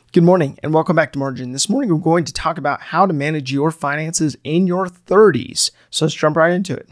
Good morning and welcome back to Margin. This morning we're going to talk about how to manage your finances in your 30s. So let's jump right into it.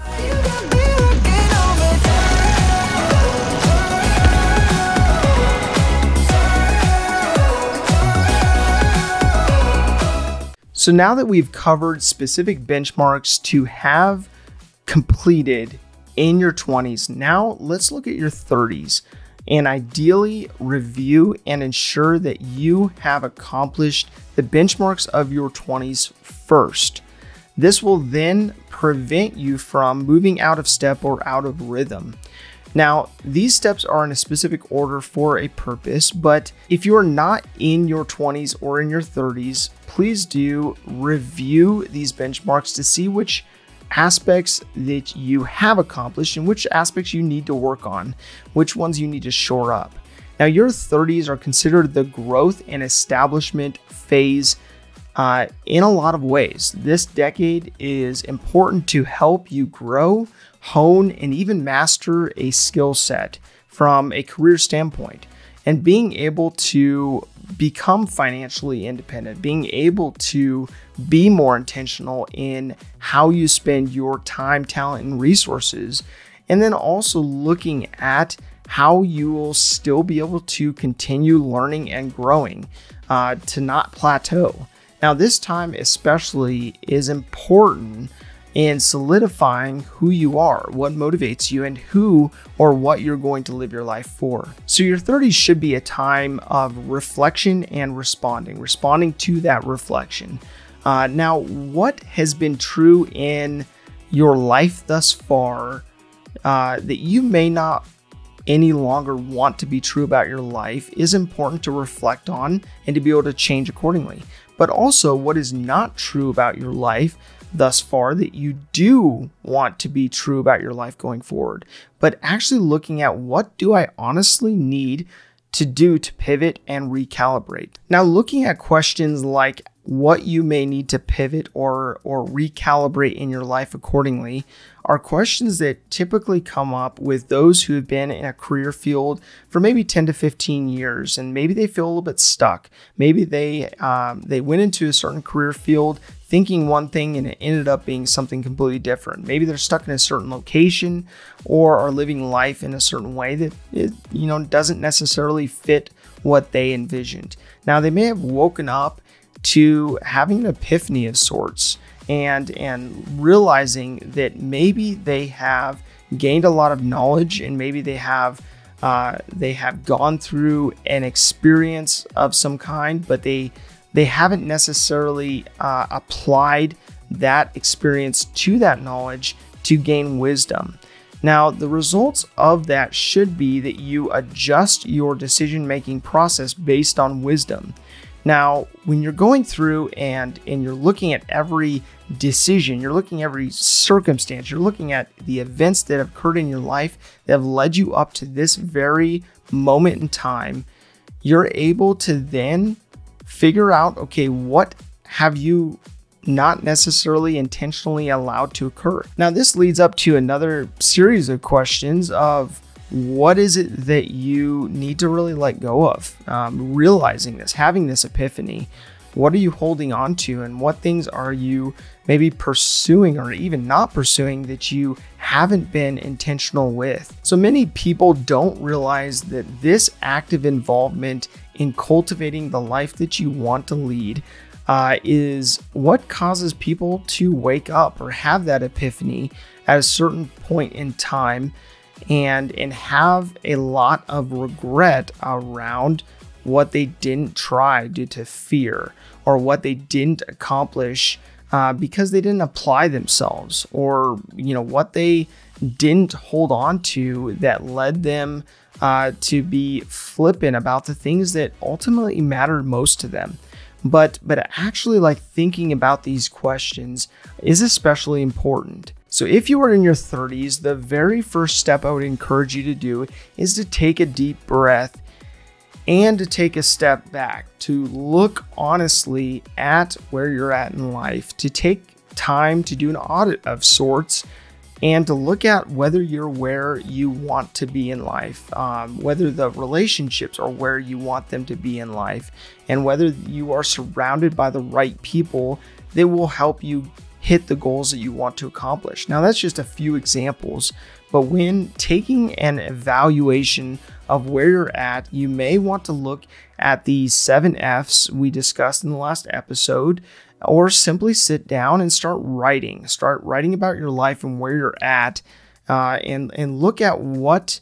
So now that we've covered specific benchmarks to have completed in your 20s, now let's look at your 30s. And ideally review and ensure that you have accomplished the benchmarks of your 20s first. This will then prevent you from moving out of step or out of rhythm. Now, these steps are in a specific order for a purpose, but if you are not in your 20s or in your 30s, please do review these benchmarks to see which aspects that you have accomplished and which aspects you need to work on, which ones you need to shore up. Now, your 30s are considered the growth and establishment phase in a lot of ways. This decade is important to help you grow, hone, and even master a skill set from a career standpoint. And being able to become financially independent, being able to be more intentional in how you spend your time, talent, and resources, and then also looking at how you will still be able to continue learning and growing, to not plateau. Now, this time especially is important in solidifying who you are, what motivates you, and who or what you're going to live your life for. So your 30s should be a time of reflection and responding to that reflection. Now, what has been true in your life thus far that you may not any longer want to be true about your life is important to reflect on and to be able to change accordingly. But also what is not true about your life thus far that you do want to be true about your life going forward, but actually looking at what do I honestly need to do to pivot and recalibrate. Now, looking at questions like what you may need to pivot or recalibrate in your life accordingly are questions that typically come up with those who have been in a career field for maybe 10 to 15 years, and maybe they feel a little bit stuck. Maybe they went into a certain career field thinking one thing and it ended up being something completely different. Maybe they're stuck in a certain location or are living life in a certain way that doesn't necessarily fit what they envisioned. Now, they may have woken up to having an epiphany of sorts and realizing that maybe they have gained a lot of knowledge and maybe they have gone through an experience of some kind, but they haven't necessarily applied that experience to that knowledge to gain wisdom. Now, the results of that should be that you adjust your decision-making process based on wisdom. Now, when you're going through and you're looking at every decision, you're looking at every circumstance, you're looking at the events that have occurred in your life that have led you up to this very moment in time, you're able to then figure out, okay, what have you not necessarily intentionally allowed to occur? Now, this leads up to another series of questions of what is it that you need to really let go of? Realizing this, having this epiphany, what are you holding on to, and what things are you maybe pursuing or even not pursuing that you haven't been intentional with? So many people don't realize that this active involvement in cultivating the life that you want to lead is what causes people to wake up or have that epiphany at a certain point in time and have a lot of regret around what they didn't try due to fear or what they didn't accomplish because they didn't apply themselves, or what they didn't hold on to that led them to be flippant about the things that ultimately mattered most to them. But actually, thinking about these questions is especially important. So if you are in your 30s, the very first step I would encourage you to do is to take a deep breath and to take a step back, to look honestly at where you're at in life, to take time to do an audit of sorts and to look at whether you're where you want to be in life, whether the relationships are where you want them to be in life, and whether you are surrounded by the right people that will help you hit the goals that you want to accomplish. Now, that's just a few examples, but when taking an evaluation of where you're at, you may want to look at the 7 F's we discussed in the last episode, or simply sit down and start writing. Start writing about your life and where you're at, and look at what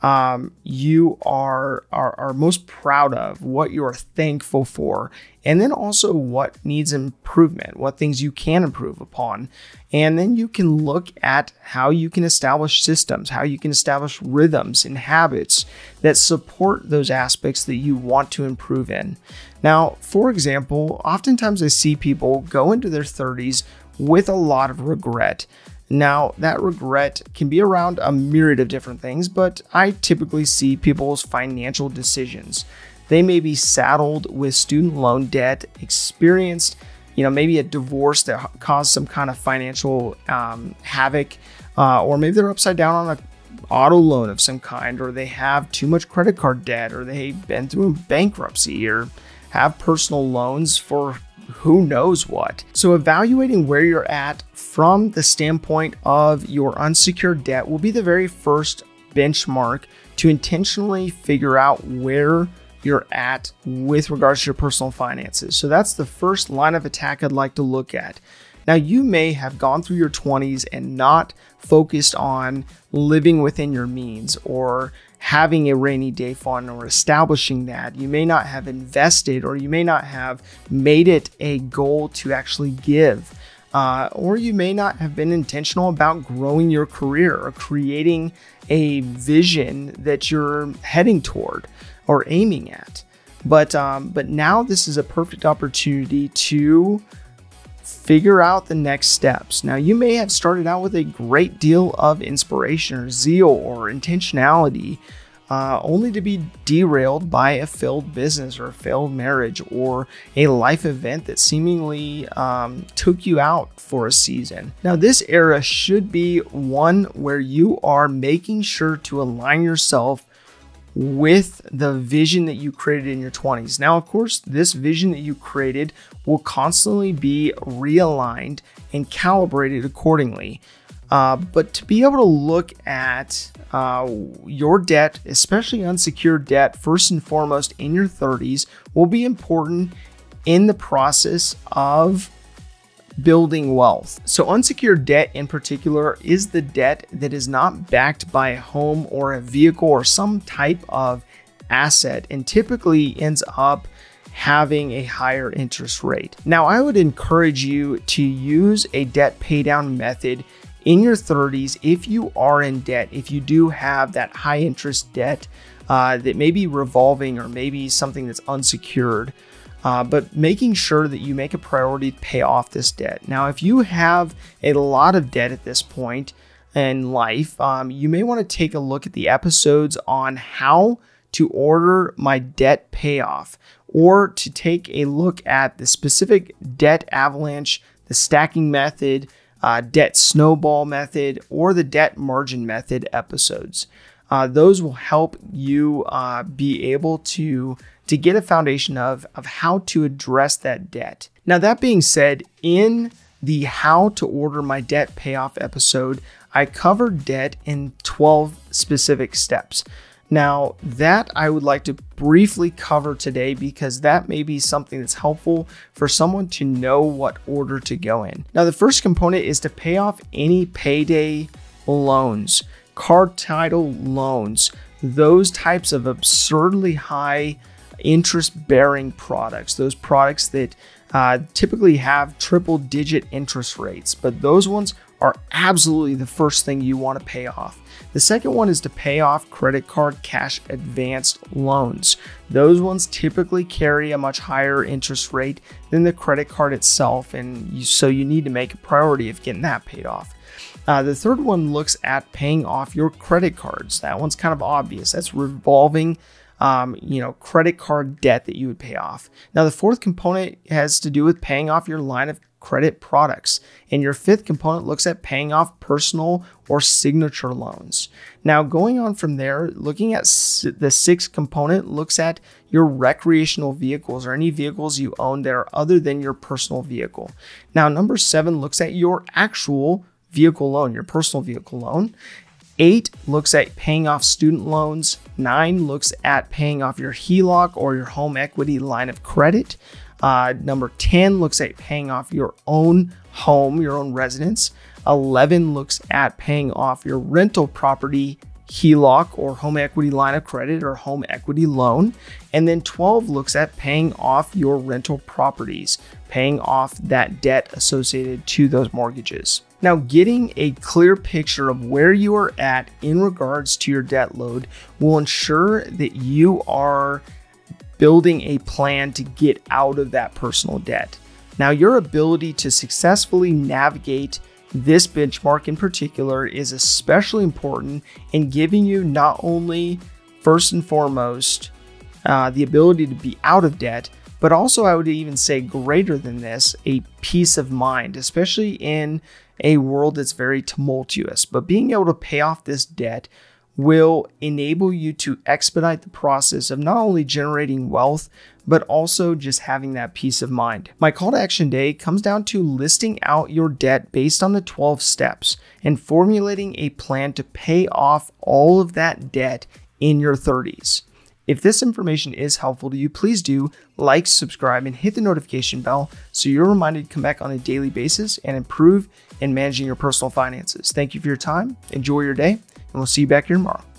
you are most proud of, what you are thankful for, and then also what needs improvement, what things you can improve upon. And then you can look at how you can establish systems, how you can establish rhythms and habits that support those aspects that you want to improve in. Now, for example, oftentimes I see people go into their 30s with a lot of regret. Now, that regret can be around a myriad of different things, but I typically see people's financial decisions. They may be saddled with student loan debt, experienced, maybe a divorce that caused some kind of financial havoc, or maybe they're upside down on an auto loan of some kind, or they have too much credit card debt, or they've been through a bankruptcy, or have personal loans for who knows what. So evaluating where you're at from the standpoint of your unsecured debt will be the very first benchmark to intentionally figure out where you're at with regards to your personal finances. So that's the first line of attack I'd like to look at. Now, you may have gone through your 20s and not focused on living within your means, or having a rainy day fund, or establishing that. You may not have invested, or you may not have made it a goal to actually give, or you may not have been intentional about growing your career or creating a vision that you're heading toward or aiming at. But now this is a perfect opportunity to figure out the next steps. Now, you may have started out with a great deal of inspiration or zeal or intentionality, only to be derailed by a failed business or a failed marriage or a life event that seemingly took you out for a season. Now, this era should be one where you are making sure to align yourself with the vision that you created in your 20s. Now, of course, this vision that you created will constantly be realigned and calibrated accordingly. But to be able to look at your debt, especially unsecured debt, first and foremost in your 30s, will be important in the process of building wealth. So unsecured debt in particular is the debt that is not backed by a home or a vehicle or some type of asset, and typically ends up having a higher interest rate. Now, I would encourage you to use a debt paydown method in your 30s if you are in debt, if you do have that high interest debt that may be revolving or maybe something that's unsecured. But making sure that you make a priority to pay off this debt. Now, if you have a lot of debt at this point in life, you may want to take a look at the episodes on how to order my debt payoff, or to take a look at the specific debt avalanche, the stacking method, debt snowball method, or the debt margin method episodes. Those will help you be able to get a foundation of how to address that debt. Now, that being said, in the how to order my debt payoff episode, I covered debt in 12 specific steps. Now, that I would like to briefly cover today, because that may be something that's helpful for someone to know what order to go in. Now, the first component is to pay off any payday loans, card title loans, those types of absurdly high interest-bearing products, those products that typically have triple-digit interest rates, but those ones are absolutely the first thing you want to pay off. The second one is to pay off credit card cash advanced loans. Those ones typically carry a much higher interest rate than the credit card itself, and so you need to make a priority of getting that paid off. The third one looks at paying off your credit cards. That one's kind of obvious. That's revolving credit card debt that you would pay off. Now, the fourth component has to do with paying off your line of credit products. And your fifth component looks at paying off personal or signature loans. Now, going on from there, looking at the sixth component looks at your recreational vehicles or any vehicles you own that are other than your personal vehicle. Now, number 7 looks at your actual vehicle loan, your personal vehicle loan. 8 looks at paying off student loans. 9 looks at paying off your HELOC or your home equity line of credit. Number 10 looks at paying off your own home, your own residence. 11 looks at paying off your rental property HELOC or home equity line of credit or home equity loan. And then 12 looks at paying off your rental properties, paying off that debt associated to those mortgages. Now, getting a clear picture of where you are at in regards to your debt load will ensure that you are building a plan to get out of that personal debt. Now, your ability to successfully navigate this benchmark in particular is especially important in giving you not only, first and foremost, the ability to be out of debt, but also I would even say greater than this, a peace of mind, especially in a world that's very tumultuous. But being able to pay off this debt will enable you to expedite the process of not only generating wealth, but also just having that peace of mind. My call to action today comes down to listing out your debt based on the 12 steps and formulating a plan to pay off all of that debt in your 30s. If this information is helpful to you, please do like, subscribe, and hit the notification bell so you're reminded to come back on a daily basis and improve in managing your personal finances. Thank you for your time. Enjoy your day, and we'll see you back here tomorrow.